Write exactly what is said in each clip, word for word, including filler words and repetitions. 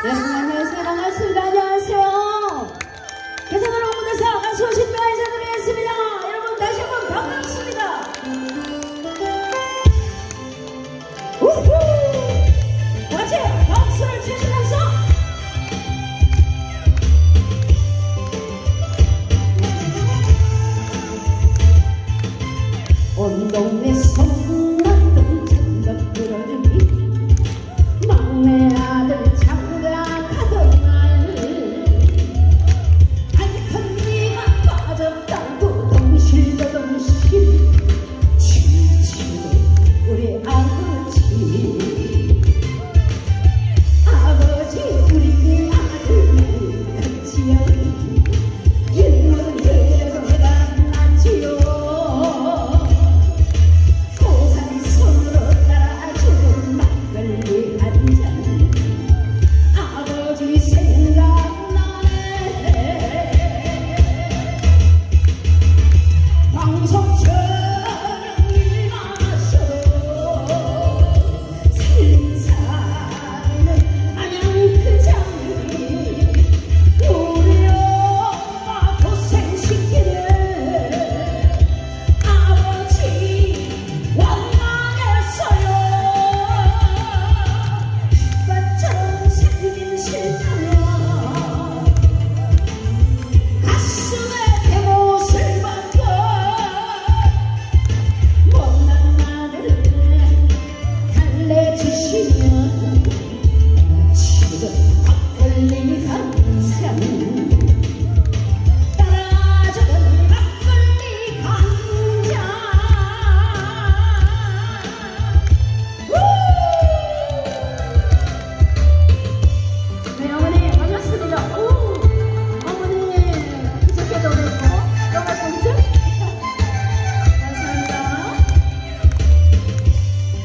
여러분 안녕하세요. 반갑습니다. 안녕하세요. 계산으로 오면서 가수 신명을 인사드리겠습니다. 여러분 다시 한번 반갑습니다. 우후! 같이 박수를 치시면서 온 동네 소문났던 장갑 끌어주기 막내 아들 장가가던 날 알던 네가 빠졌다고 동실도 동실 칠칠해 우리 아버지 아버지 우리 아들 같지요 일모는 그래도 해가 났지요 고사리 손으로 따라주는 막걸리 한잔 아버지 생각나네 황소처럼 일마셔 살림살이는 마냥 그 장이 우리 엄마 고생시키는 아버지 원망했어요. 오빠처럼 살긴 싫다면 가슴에 대못을 박고 못난 아들을 달래주시면 지금 막걸리 한잔 따라주는 막걸리 한잔 네, 어머니 반갑습니다. 오, 어머니 기적해도 그랬고 정말 공주 감사합니다.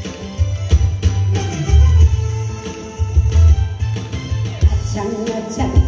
아창 아창